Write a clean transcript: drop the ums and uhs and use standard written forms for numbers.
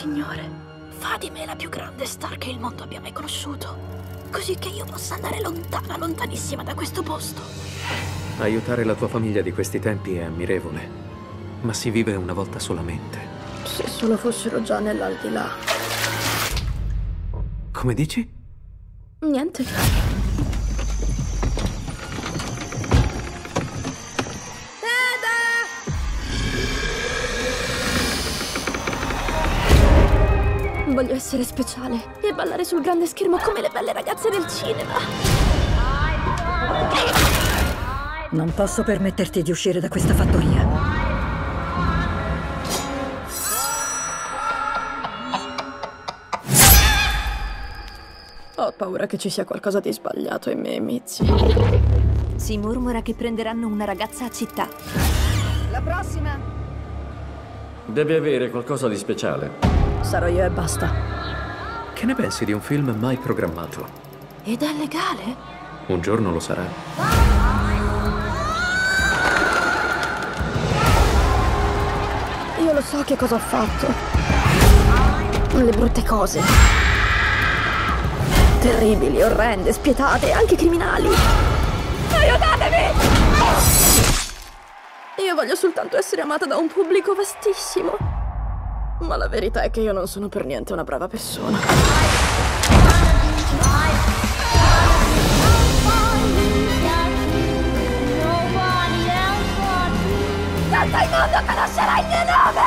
Signore, fa di me la più grande star che il mondo abbia mai conosciuto, così che io possa andare lontana, lontanissima da questo posto. Aiutare la tua famiglia di questi tempi è ammirevole, ma si vive una volta solamente. Se solo fossero già nell'aldilà. Come dici? Niente. Voglio essere speciale e ballare sul grande schermo come le belle ragazze del cinema. Non posso permetterti di uscire da questa fattoria. Ho paura che ci sia qualcosa di sbagliato in me e Mitzi. Si mormora che prenderanno una ragazza a città. La prossima! Deve avere qualcosa di speciale. Sarò io e basta. Che ne pensi di un film mai programmato? Ed è legale? Un giorno lo sarà. Io lo so che cosa ho fatto. Le brutte cose. Terribili, orrende, spietate, anche criminali. Aiutatemi! Io voglio soltanto essere amata da un pubblico vastissimo. Ma la verità è che io non sono per niente una brava persona. Tanto il mondo conoscerà il mio nome!